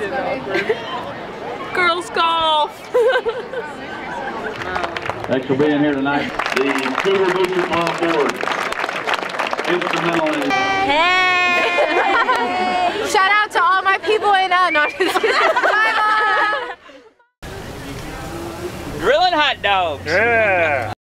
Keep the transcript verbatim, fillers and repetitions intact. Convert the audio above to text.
Girls golf. Thanks for being here tonight. The Cougar Boosters on board. Instrumental in. Hey! Shout out to all my people in uh, no, just kidding. Grilling hot dogs. Yeah.